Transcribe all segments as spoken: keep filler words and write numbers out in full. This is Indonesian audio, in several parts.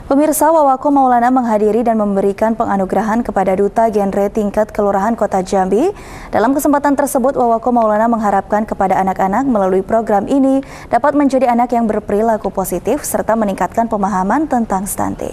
Pemirsa, Wawako Maulana menghadiri dan memberikan penganugerahan kepada Duta Genre tingkat Kelurahan Kota Jambi. Dalam kesempatan tersebut, Wawako Maulana mengharapkan kepada anak-anak melalui program ini dapat menjadi anak yang berperilaku positif serta meningkatkan pemahaman tentang stunting.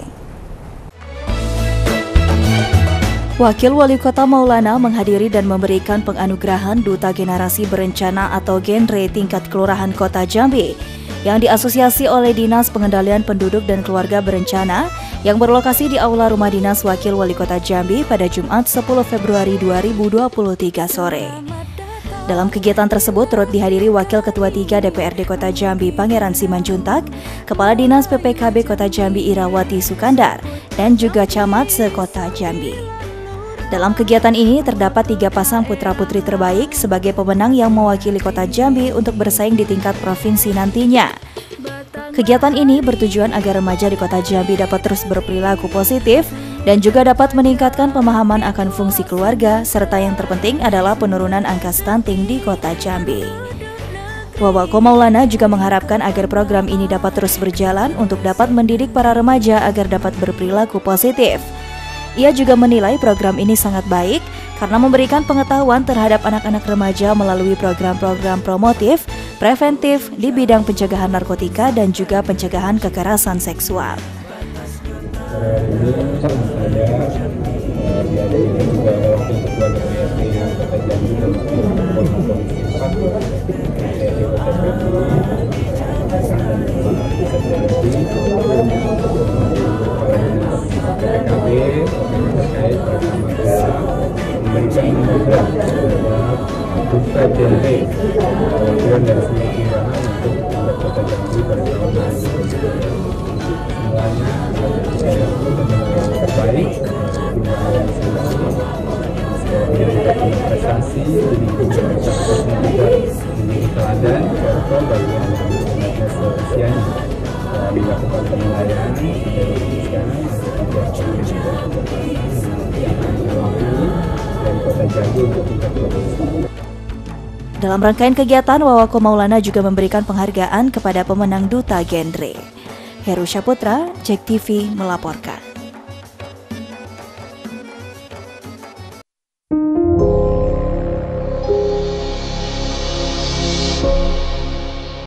Wakil Wali Kota Maulana menghadiri dan memberikan penganugerahan Duta Generasi Berencana atau Genre tingkat Kelurahan Kota Jambi yang diasosiasi oleh Dinas Pengendalian Penduduk dan Keluarga Berencana yang berlokasi di Aula Rumah Dinas Wakil Wali Kota Jambi pada Jumat sepuluh Februari dua ribu dua puluh tiga sore. Dalam kegiatan tersebut turut dihadiri Wakil Ketua tiga D P R D Kota Jambi Pangeran Simanjuntak, Kepala Dinas P P K B Kota Jambi Irawati Sukandar, dan juga Camat se-Kota Jambi. Dalam kegiatan ini terdapat tiga pasang putra-putri terbaik sebagai pemenang yang mewakili Kota Jambi untuk bersaing di tingkat provinsi nantinya. Kegiatan ini bertujuan agar remaja di Kota Jambi dapat terus berperilaku positif dan juga dapat meningkatkan pemahaman akan fungsi keluarga, serta yang terpenting adalah penurunan angka stunting di Kota Jambi. Wawako Maulana juga mengharapkan agar program ini dapat terus berjalan untuk dapat mendidik para remaja agar dapat berperilaku positif. Ia juga menilai program ini sangat baik karena memberikan pengetahuan terhadap anak-anak remaja melalui program-program promotif, preventif di bidang pencegahan narkotika dan juga pencegahan kekerasan seksual. Memberikan program terhadap Duta Genre perwakilan dari seluruh kelurahan untuk membuat Kota Jambi pada tahun dua ribu dua puluh tiga. Semuanya saya yang terbaik, menjadi prestasi, jadi menjadi teladan contoh bagi anak-anak seusianya. Dilakukan penilaian dari sekarang Dalam rangkaian kegiatan, Wawako Maulana juga memberikan penghargaan kepada pemenang Duta Genre. Heru Syaputra, Jek T V melaporkan.